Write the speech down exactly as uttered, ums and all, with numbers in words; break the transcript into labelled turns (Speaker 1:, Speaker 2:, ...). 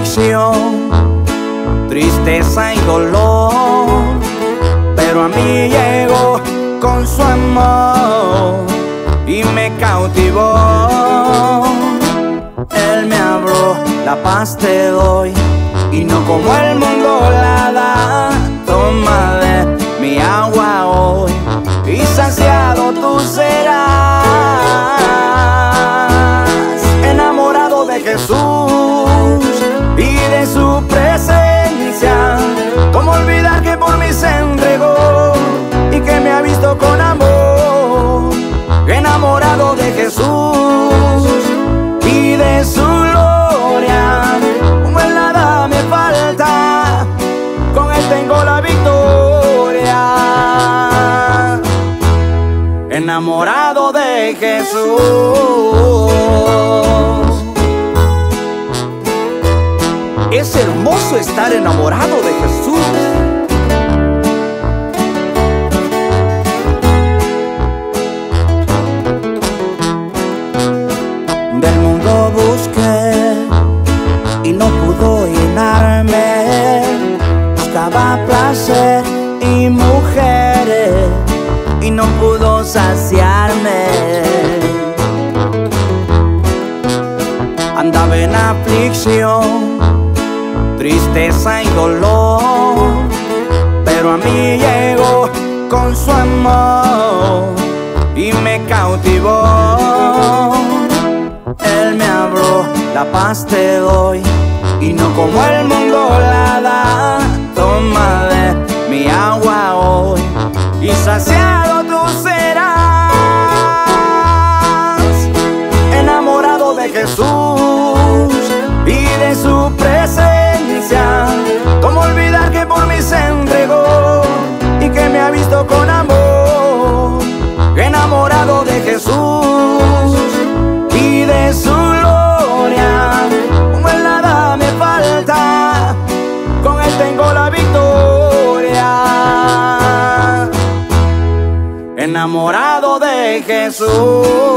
Speaker 1: aflicción, tristeza y dolor, pero a mí llegó con su amor y me cautivó. Él me habló, la paz te doy, y no como el mundo la da. Toma de mi agua hoy, y saciado tú serás. Enamorado de Jesús y de su presencia, ¿cómo olvidar que por mí se entregó y que me ha visto con amor? Enamorado de Jesús y de su gloria, como en nada me falta, con Él tengo la victoria. Enamorado de Jesús. Es hermoso estar enamorado de Jesús. Del mundo busqué y no pudo llenarme. Buscaba placer y mujeres y no pudo saciarme. Andaba en aflicción, tristeza y dolor, pero a mí llegó con su amor y me cautivó. Él me habló, la paz te doy, y no como el mundo la da. Toma de mi agua hoy, y saciado tú serás. Enamorado de Jesús y de su presencia, ¿cómo olvidar que por mí se entregó y que me ha visto con amor? Enamorado de Jesús y de su gloria, como en nada me falta, con Él tengo la victoria. Enamorado de Jesús.